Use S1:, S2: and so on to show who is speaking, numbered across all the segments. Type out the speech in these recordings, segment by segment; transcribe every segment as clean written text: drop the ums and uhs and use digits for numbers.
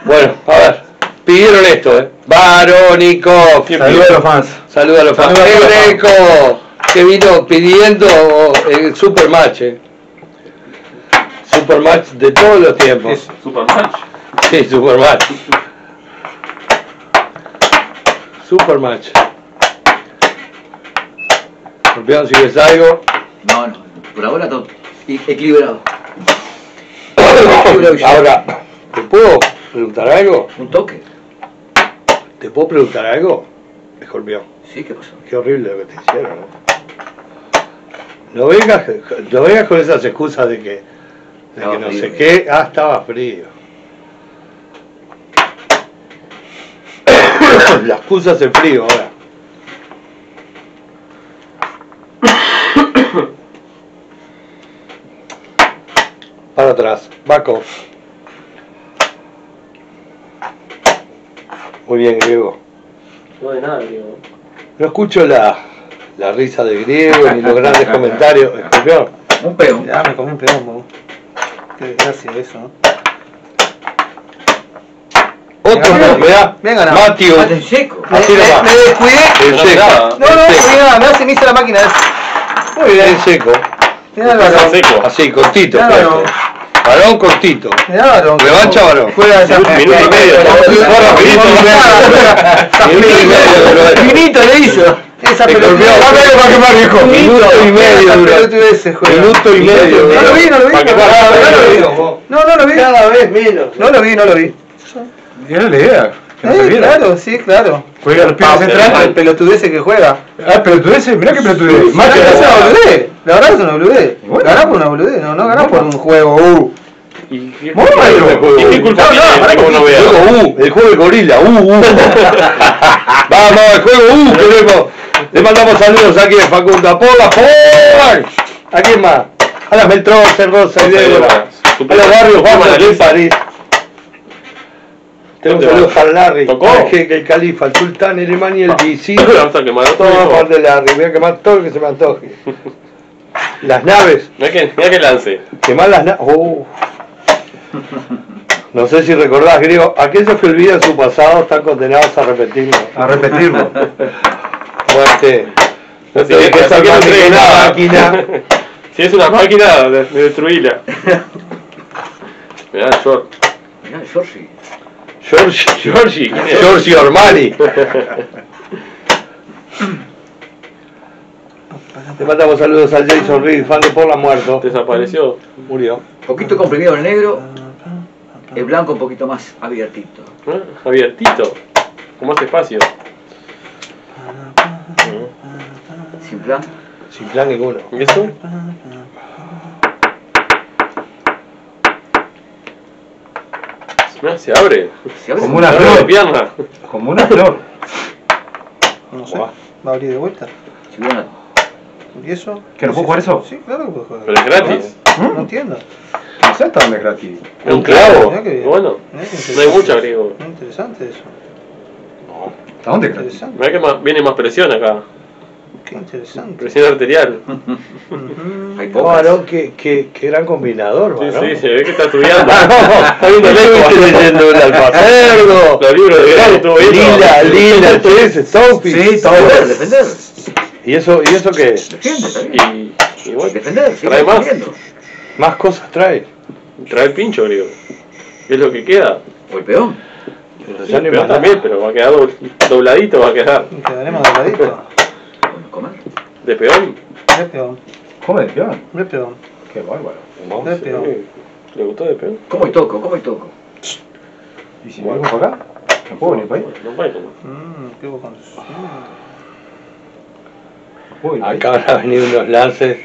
S1: Bueno, a ver, pidieron esto, Barónico.
S2: Saludos a los fans.
S1: Saludos a los fans. Greco, que vino pidiendo el Supermatch, Supermatch de todos los tiempos.
S3: ¿Supermatch?
S1: Sí, Supermatch. Supermatch. Campeón, si ves algo.
S4: No, por ahora todo equilibrado.
S1: Ahora, ¿te puedo preguntar algo?
S4: Un toque.
S1: ¿Te puedo preguntar algo? Escorpión.
S4: Sí, ¿qué pasó?
S1: Qué horrible lo que te hicieron, ¿no? No vengas con esas excusas de que no sé qué. Ah, estaba frío. La excusa es el frío ahora. Para atrás, Baco. Muy bien, Griego.
S3: No de nada, Griego.
S1: No escucho la risa de Griego ni los grandes comentarios. Escorpión.
S4: Un peón.
S2: Ya me comí un peón, vos. Qué desgracia eso, ¿no?
S1: Otro no, mirá.
S2: Bien ganado.
S1: Matthew.
S4: En seco.
S1: Así nomás.
S2: Me descuidé.
S1: En seco.
S2: No, mirá, me hizo la máquina esa. Muy bien.
S1: En seco.
S2: Mirá el varón.
S3: Seco.
S1: Así, cortito.
S2: Mirá,
S1: fuerte.
S2: varón.
S1: Varón cortito.
S2: Mirá varón.
S1: Revancha, varón.
S2: Juega esa.
S3: Minuto y medio.
S1: Minuto y medio.
S2: Finito le hizo. Esa
S1: Te
S2: pelota.
S1: golpeó.
S2: Para quemar, viejo.
S1: Minuto y medio duró. Minuto y medio.
S2: No lo vi. No lo vi.
S1: Cada vez menos.
S2: No lo vi.
S5: Era la idea. Que no se viera.
S2: Claro, sí, claro.
S5: Juega los pies centrales.
S2: El pelotudece que juega.
S5: Ah, pero tú ese, mirá que pelotudez.
S2: Más que es una boludez. La verdad es una boludez.
S5: Bueno.
S2: Ganás por una boludez, no ganás por un juego.
S3: ¿Y qué
S2: Muy bueno.
S3: ¿Y qué culpa tiene que uno vea?
S1: Juego el juego de gorila. Vamos, el juego queremos. Le mandamos saludos aquí a Facundo. A Pola. ¿A quién más? A las Meltroces, Rosa y Débora. A los barrios Juan de París. Tenemos saludos para Larry.
S3: ¿Tocó?
S1: Que el califa, el sultán, el imán y el visir.
S3: Vamos a quemar
S1: Todo
S3: todo.
S1: Juan de Larry. Voy a quemar todo lo que se me antoje. Las naves.
S3: Mirá que lance.
S1: Quemar las naves. No sé si recordás, Griego, aquellos que olvidan su pasado están condenados a repetirlo.
S5: A repetirlo.
S1: Muerte. No
S3: Así
S1: te
S3: que-
S1: dejes
S3: así que no
S1: armar
S3: entregues
S1: ninguna
S3: nada.
S1: máquina.
S3: Si es una máquina, de destruirla. Mirá, George.
S4: Mirá, Georgie.
S3: Georgie, ¿quién es?
S1: Giorgio Armani. Le mandamos saludos al Jason Reed, fan de Por la Muerto.
S3: Desapareció.
S1: Murió.
S4: Poquito comprimido el negro. El blanco un poquito más abiertito.
S3: ¿Eh? Abiertito. Con más espacio.
S4: Sin plan.
S1: Sin plan ninguno.
S3: ¿Y eso? Mirá, se abre.
S4: Se abre
S5: Como una
S3: Se abre de
S5: flor.
S3: pierna.
S5: Como una flor.
S2: No sé.
S1: Buah.
S2: Va a abrir de vuelta.
S4: Si hubiera-
S2: ¿Y eso?
S5: ¿Que no puedo jugar eso?
S2: Sí, claro que puedo jugar.
S3: Pero es gratis.
S2: No entiendo.
S5: No sé hasta dónde es gratis.
S3: Es un clavo.
S2: Mirá que bien.
S3: Bueno,
S2: Mirá qué
S3: no hay
S2: interesante.
S3: mucha, griego.
S2: Muy interesante eso.
S5: ¿Hasta dónde es gratis?
S2: Interesante.
S3: Mirá que viene más presión acá.
S2: Qué interesante.
S3: Presión arterial.
S2: Ujú.
S4: Hay
S1: No,
S4: pocas.
S1: varón, qué gran combinador,
S3: Sí,
S1: varón.
S3: sí, se ve que está estudiando.
S1: Está viendo leyendo el alfacerdo.
S3: Los libros de Gary estuvo viendo.
S1: Lila, el 13, Sophie.
S5: Sí, todo.
S4: Defender.
S1: ¿Y eso qué es?
S4: Defiende, está bien.
S3: Y bueno,
S4: Defender, sigue
S3: trae más.
S4: defendiendo.
S1: Más cosas trae.
S3: Trae el pincho, griego. Es lo que queda.
S4: O el peón.
S3: Sí,
S1: Ya no hay
S3: pero
S1: más
S3: también,
S1: nada.
S3: pero va a quedar dobladito, va a quedar.
S2: Quedaremos dobladito.
S4: Bueno, comer.
S3: De peón.
S2: Re peón.
S5: ¿Cómo de peón?
S2: Re peón.
S5: Qué bárbaro.
S2: Re
S3: Sí,
S2: peón.
S3: ¿le gustó de peón?
S4: ¿Cómo y toco? ¿Cómo y toco?
S5: ¿Y si vengo para acá? ¿No puedo venir para ahí?
S3: No vale como.
S2: Qué bocón.
S5: ¿No puedo venir para ahí?
S1: Acá van a venir unos lances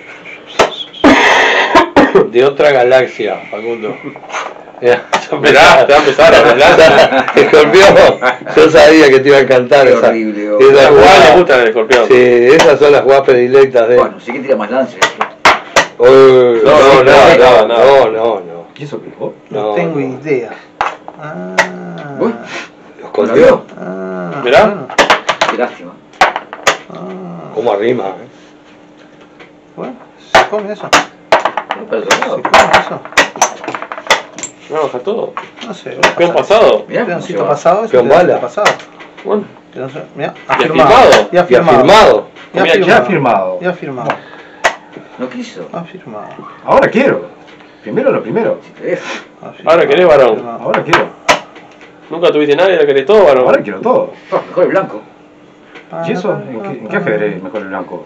S1: de otra galaxia, Facundo. Mirá,
S3: Mirá, te va a empezar a hablar.
S1: Escorpión, yo sabía que te iba a encantar
S4: Qué
S1: esa.
S4: horrible,
S1: esa
S3: A Juan le
S1: jugada.
S3: gusta el escorpión.
S1: Sí, esas son las jugadas predilectas de él.
S4: Bueno, sí que tira más lances.
S1: Uy, no.
S5: ¿Y eso qué fue?
S2: No
S1: No,
S2: tengo
S1: no.
S2: idea.
S4: Uy,
S1: Los
S4: ¿lo
S1: contió.
S4: vio?
S3: Mirá.
S2: Bueno.
S4: Qué lástima.
S1: ¿Cómo arrima?
S2: Bueno, se come eso.
S4: No, para el otro
S2: Se
S4: lado.
S2: come eso.
S3: No, baja todo.
S2: No sé.
S3: Peón pasado.
S4: Mirá cómo se
S2: Peoncito
S4: va.
S2: pasado.
S1: Peón bala.
S2: Pasado.
S3: Bueno,
S2: Mirá,
S3: ha firmado.
S2: Ya
S1: Y ha firmado.
S5: Ya ha firmado.
S2: Ya ha firmado.
S4: No quiso.
S2: Ha firmado.
S5: Ahora quiero. Primero lo primero.
S4: Te dejo.
S2: Ha firmado.
S3: Ahora querés, varón.
S2: Ha firmado.
S5: Ahora quiero.
S3: Nunca tuviste nadie, ahora querés todo, varón.
S5: Ahora quiero todo.
S4: Oh, mejor el blanco.
S5: ¿Y eso? ¿En qué ajedrez es mejor el blanco?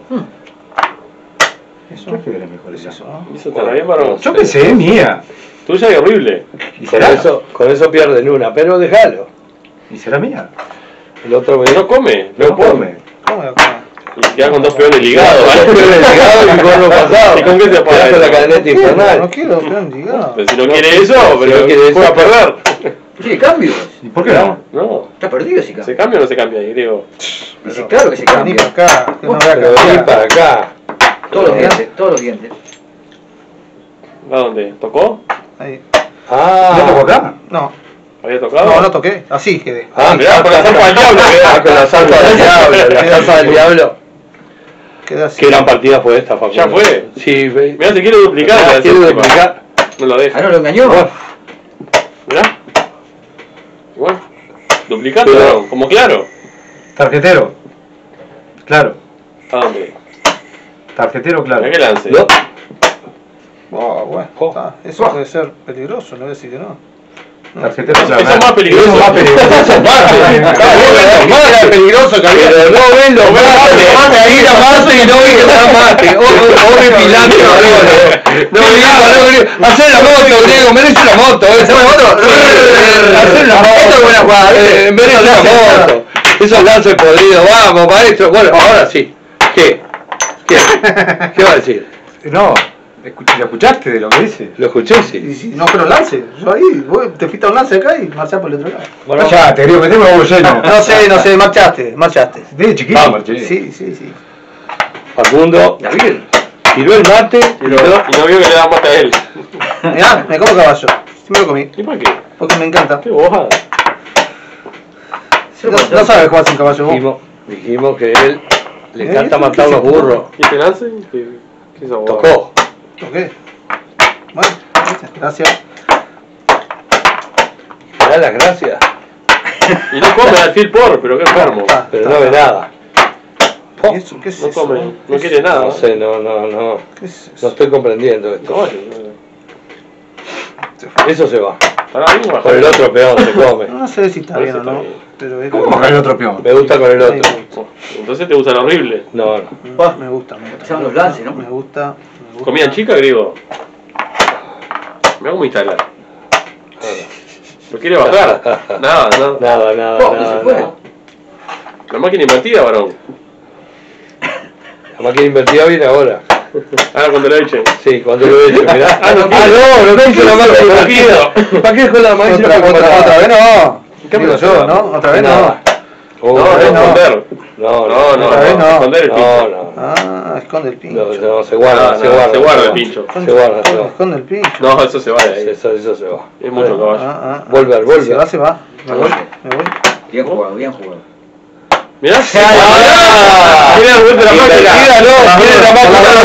S5: ¿En
S2: Eso
S5: qué ajedrez es mejor el
S2: es eso,
S5: blanco?
S2: ¿no?
S3: ¿Eso estará bien, varón?
S5: Yo pensé, es mía.
S3: Tuya es horrible.
S5: ¿Y
S1: Con
S5: será?
S1: eso pierden una, pero déjalo.
S5: ¿Y será mía?
S1: El otro me
S3: No come, no come.
S2: ¿Cómo de acá?
S3: Y queda con dos peones ligados,
S1: Dos
S3: ¿vale?
S1: peones ligados y con lo pasado.
S3: ¿Y con qué se apaga
S1: Quedás con la
S3: eso?
S1: cadeneta
S2: No
S1: infernal.
S2: quiero peón ligado.
S3: Pero si no quiere eso,
S1: Si no
S3: pero
S1: quiere eso,
S3: juega a perder.
S4: Tiene cambios.
S5: ¿Y por qué no?
S3: No.
S4: Está perdido si
S3: ¿Se
S4: cambia.
S3: cambia o no se cambia ahí, griego?
S4: Dice, claro que se
S2: Vení
S4: cambia.
S2: para acá, que no voy a
S1: Pero vení
S2: cambiar.
S1: para acá.
S4: Todos los dientes, todos los dientes.
S3: ¿A dónde? ¿Tocó?
S2: Ahí.
S5: ¿No tocó acá?
S2: No,
S3: ¿Había tocado?
S2: no, no toqué. Así quedé.
S3: mirá, con la zarpa del diablo,
S1: Ah, con la zarpa del diablo, la zarpa del diablo.
S2: Quedé así.
S1: Qué gran partida fue esta, Facundo.
S3: ¿Ya fue?
S1: Sí,
S3: Mirá, se quiere duplicar. la
S1: quiere
S3: séptima.
S1: duplicar.
S3: No lo
S4: Ah,
S3: deja.
S4: no lo engañó.
S1: Bueno,
S3: Mirá. Igual. Duplicando,
S1: Pero-
S3: varón, como claro.
S5: Tarjetero. Claro.
S3: ¿A dónde?
S5: Tarjetero, claro.
S3: Mirá que lance.
S1: no.
S2: Oh, bueno,
S1: Oh.
S2: está. Eso puede ser peligroso, no voy a decir que no.
S5: Tarjetero,
S3: Eso
S5: claro.
S3: es más peligroso.
S5: Eso es más peligroso.
S1: Eso es más peligroso que había. Pero no ven los mates. Ahí la mate y no vi que la mate. Ove Pilante, valores. No vi, hacer la moto, Griego, merece la moto. ¿Hacer la moto? Hacer la moto. Esta es buena jugada. Merece la moto. Esos lances podridos, vamos, maestro. Bueno, ahora sí. ¿Qué? ¿Qué va a decir?
S5: No, ¿lo escuchaste de lo que dice?
S1: ¿Lo escuché?
S2: Y
S1: Sí.
S2: si no pero lance, yo ahí, vos te fuiste a un lance acá y marchás por el otro lado.
S1: Bueno,
S5: Callate, Griego, que tengo el huevo lleno.
S2: No sé, marchaste.
S5: Desde chiquito
S1: Vamos.
S5: marché.
S2: Sí.
S1: Facundo
S4: David.
S1: tiró el mate
S3: Y no vio que le da mate a él.
S2: Mirá, me como caballo. Sí me lo comí,
S3: ¿Y para qué?
S2: porque me encanta.
S3: ¿Qué bojada?
S2: No sabes jugar sin caballo vos.
S1: dijimos que él le encanta matar los burros.
S3: ¿Y este lance? ¿Qué es abogado?
S1: Tocó.
S2: ¿Toqué? Bueno, gracias.
S1: Me da las gracias,
S3: Y no come alfil por, pero qué enfermo.
S1: pero no ve nada.
S2: ¿Y eso? ¿Qué es
S3: No
S2: eso?
S3: come, no quiere nada.
S1: No sé, no
S2: ¿Qué es
S1: no
S2: eso?
S1: estoy comprendiendo esto.
S3: No,
S1: Eso se va.
S3: para mí baja.
S1: Con el otro peón se come.
S2: No sé si está
S3: Por
S2: bien
S3: eso
S2: o no,
S3: está bien.
S2: pero es
S5: ¿Cómo bajar el otro peón?
S1: Me gusta con el otro.
S3: Entonces te gusta lo horrible.
S1: No, no.
S2: Me gusta.
S4: Empezaron los lances, ¿no?
S2: Me gusta.
S3: ¿Comían chica, griego? Mira cómo instalar. ¿Lo quiere bajar? Nada, no.
S1: Nada,
S4: Oh, no se puede.
S1: nada.
S3: La máquina invertida, varón.
S1: La máquina invertida viene ahora.
S3: Ahora cuando le echen.
S1: Sí, cuando lo he hecho, mirá.
S3: Ah, no,
S1: no me hizo la máquina invertida. ¿Para qué con la máquina
S2: Otra vez no.
S3: ¿Qué
S2: Digo
S3: me
S2: yo, ¿no? Otra vez no.
S1: Nada.
S3: No, es esconder.
S1: No,
S2: Otra vez no.
S3: Esconder el pincho.
S1: No.
S2: Ah, esconde el pincho.
S1: No, se guarda,
S3: No,
S1: se guarda.
S3: se guarda el pincho.
S1: Se guarda, se guarda.
S2: Esconde el pincho.
S3: No, eso se va de ahí.
S1: Eso se va.
S3: Es mucho caballo.
S1: Volver.
S2: Se va. Me voy.
S4: Bien jugado, bien jugado.
S3: Mirá.
S1: ¡Ah!
S3: Quiere dar vuelta la máquina.
S1: Quiere la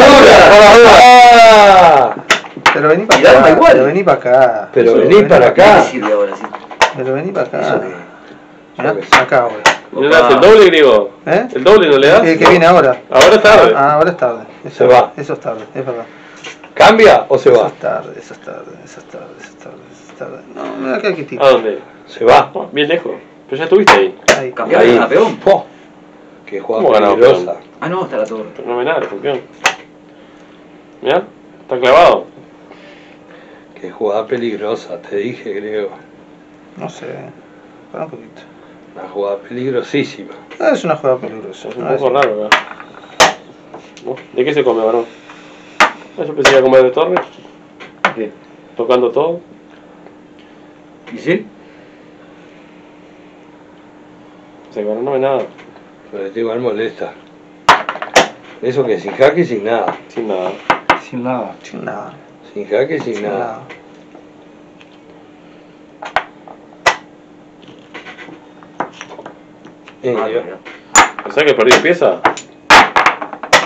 S1: máquina.
S2: Pero vení
S4: Y
S2: para
S4: darme
S2: acá.
S4: igual.
S2: Pero vení para acá.
S1: Pero vení para acá.
S4: ¿Qué sirve ahora sí?
S2: Pero vení para
S4: Eso
S2: acá.
S4: de-
S2: Mirá, acá ahora.
S3: ¿No le das el doble, griego?
S2: ¿Eh?
S3: ¿El doble no le das?
S2: El que viene ahora.
S3: Ahora es tarde.
S2: Ah, ahora es tarde.
S1: Se va.
S2: Eso es tarde, es verdad.
S1: ¿Cambia o se
S2: Eso
S1: va?
S2: es tarde, eso es tarde, eso es tarde, eso es tarde, eso es tarde. No, mira acá quietito.
S3: ¿A dónde?
S1: Se va.
S3: Oh, bien lejos. Pero ya estuviste ahí.
S2: Ahí.
S4: Cambiaron
S1: Ahí.
S4: a peón.
S1: Po. Qué jugada
S3: ¿Cómo ganó,
S1: peligrosa.
S4: Ah, no, está la torre.
S3: Fenomenal, campeón. Mirá, está clavado.
S1: Qué jugada peligrosa, te dije, Griego.
S2: No sé. Para un poquito.
S1: Una jugada peligrosísima.
S2: Es una jugada peligrosa.
S3: Es un poco raro acá. ¿De qué se come, varón? Ah, yo pensé que iba a comer de torre.
S4: ¿Qué?
S3: Tocando todo.
S4: ¿Y sí?
S3: O sea, varón no ve nada.
S1: Pero este igual molesta. Eso que sin jaque y sin nada.
S3: Sin nada.
S5: Sin nada.
S2: Sin nada.
S1: Sin jaque y sin
S2: Sin
S1: nada.
S2: nada.
S1: Bien,
S4: Ah,
S1: Dios.
S4: mira.
S3: ¿Pensás que perdió pieza?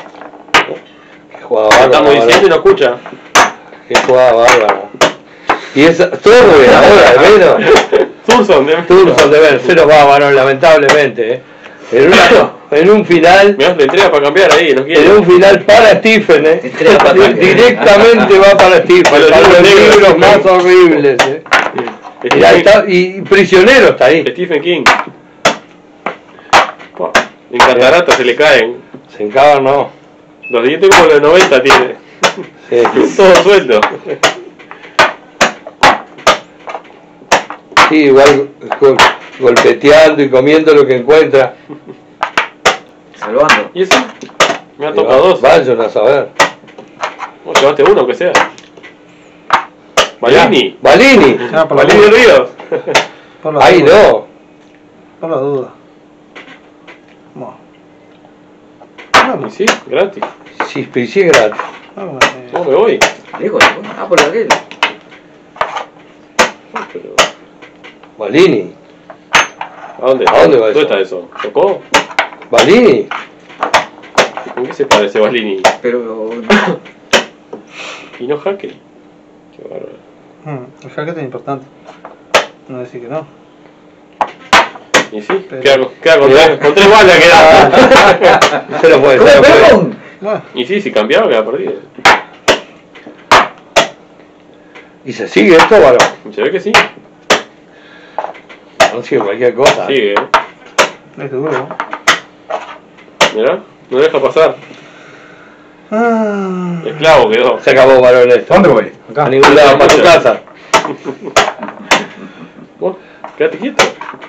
S1: Qué jugada
S3: Lo
S1: bárbara.
S3: estamos diciendo y
S1: varón.
S3: no escucha.
S1: Qué jugada bárbara. Y esa Torre ahora de menos.
S3: Thurston
S1: de ver, se nos va, varón, lamentablemente. En un final.
S3: Mirá, le entrega para cambiar ahí, no quiere.
S1: En un final para Stephen, directamente va para Stephen, para los libros más horribles. Mirá, y Prisionero está ahí.
S3: Stephen King. En catarata se le caen.
S1: Se encaban, no.
S3: Los dientes como los 90 tiene.
S1: Sí.
S3: Todo suelto.
S1: Sí, igual golpeteando y comiendo lo que encuentra.
S4: Salvando.
S3: ¿Y eso? Me ha tocado dos.
S1: Vayan a saber.
S3: Vos llevaste uno, aunque sea. Balini.
S1: Balini.
S2: Ah, por la
S3: Balini
S2: duda.
S3: Ríos.
S2: Por la
S1: Ahí
S2: duda.
S1: no.
S2: Por la duda. Bueno.
S3: Y
S2: Vamos.
S3: sí, gratis.
S1: Sí, pero sí es gratis.
S2: Vamos.
S3: ¿Cómo me voy?
S4: Lejos, ah, por aquel.
S3: Pero,
S1: Balini.
S3: ¿a dónde?
S1: ¿A dónde va
S3: ¿Dónde
S1: eso?
S3: está eso? ¿Tocó?
S1: Balini.
S3: ¿Con qué se parece Balini?
S4: Pero.
S3: Y no Hackett. Qué bárbaro.
S2: El jacket es importante. No decir que no.
S3: Y sí,
S2: Pero-
S3: queda con tres balas queda.
S1: Se lo puede,
S4: ¡Come,
S1: se lo puede.
S4: perdón!
S2: Bueno.
S3: Y sí, si cambiaba queda perdido.
S1: ¿Y se sigue esto, varón?
S3: Se ve que sí.
S1: No sigue cualquier cosa.
S3: Sigue,
S2: Es duro.
S3: mirá, no deja pasar.
S2: Ah.
S3: Esclavo quedó.
S1: Se acabó, varón, esto.
S5: ¿Dónde voy?
S1: A
S5: Acá.
S1: ningún lado, para tu casa.
S3: Vos, quédate quieto.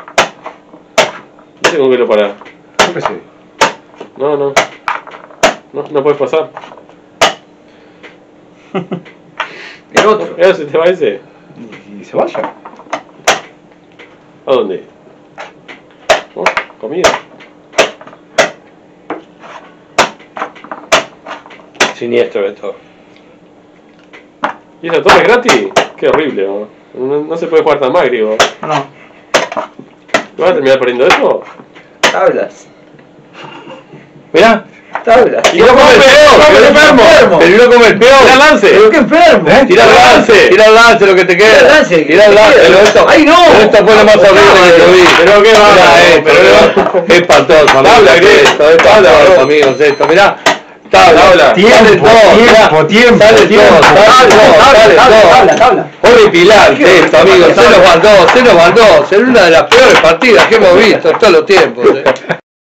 S3: No sé con qué lo parás.
S5: Yo qué sé.
S3: No puedes pasar.
S4: El otro.
S3: Mirá, se te va ese.
S5: Y se vaya.
S3: ¿A dónde? Oh, comida.
S1: Siniestro esto.
S3: ¿Y esa torre es gratis? Qué horrible, ¿no? No se puede jugar tan mal, griego.
S2: No.
S3: ¿Vas a terminar perdiendo eso?
S4: Tablas.
S1: Mirá.
S4: Tablas.
S1: Y no come el peor,
S4: ¡Qué enfermo!
S1: pero no come el peor.
S3: ¡Tira lance!
S4: ¡Pero qué enfermo!
S1: Tira el lance, tira el lance, lo que te queda.
S4: Tira el lance,
S1: Tira el lance, pero esto.
S4: ¡Ay, no!
S1: Pero esto fue lo más horrible que yo vi.
S3: Pero qué
S1: Mirá
S3: va,
S1: esto, es espantoso, amigos.
S3: Tabla, ¿qué?
S1: Esto, es espantoso, amigos, esto. Mirá. Tabla. Sale todo,
S5: Tiempo.
S1: sale todo. Horripilante esto, amigos. Se nos mandó. En una de las peores partidas que hemos visto en todos los tiempos.